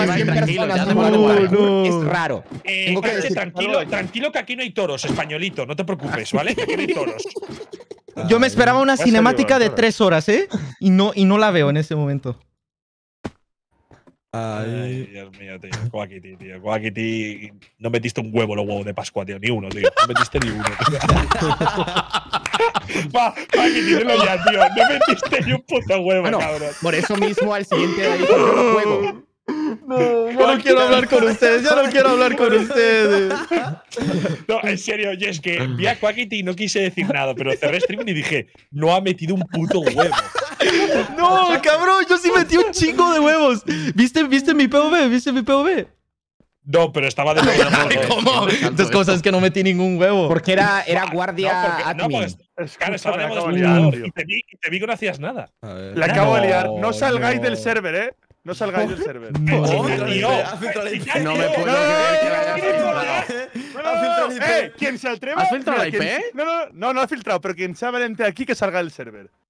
100 tranquilo, personas ya en te un pongo lugar bueno. es raro. Tengo que Pache, decir, tranquilo que aquí no hay toros, españolito. No te preocupes, ¿vale? Que aquí no hay toros. Yo me esperaba una Va a salir cinemática de ahora. 3 horas, ¿eh? Y no la veo en ese momento. Ay, Dios mío, tío. Quackity, tío. Quackity. No metiste un huevo los huevos de Pascua, tío. Ni uno, tío. No metiste ni uno, tío. Quackity, dilo ya, tío. No metiste ni un puto huevo, bueno, cabrón. por eso mismo al siguiente día dijo, yo no juego. No, ya no quiero hablar con ustedes, ya no quiero hablar con ustedes. No, en serio, yo es que vi a Quackity y no quise decir nada, pero cerré streaming y dije, no ha metido un puto huevo. No, cabrón, yo sí metí un chingo de huevos. ¿Viste mi POV? ¿Viste mi POV? No, pero estaba de ¿Cómo? Entonces cosas que no metí ningún huevo. Porque era guardia No, admin. claro, estaba de acabo modo de jugador liar, y te vi que no hacías nada. Le acabo de liar. No No, salgáis no. del server, ¿eh? No salgáis del server. Tío, No me puedo creer que la hayas filtrado. Quien se atreva. ¿Has filtrado mira, la IP? No ha filtrado, pero quien sea valiente aquí que salga del server.